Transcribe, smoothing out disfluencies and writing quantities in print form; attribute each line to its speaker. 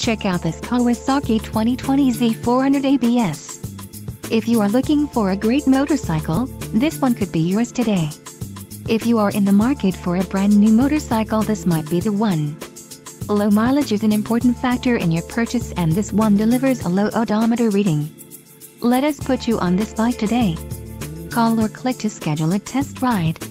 Speaker 1: check out this Kawasaki 2020 Z400 ABS. If you are looking for a great motorcycle, this one could be yours today. If you are in the market for a brand new motorcycle, this might be the one. Low mileage is an important factor in your purchase, and this one delivers a low odometer reading. Let us put you on this bike today. Call or click to schedule a test ride.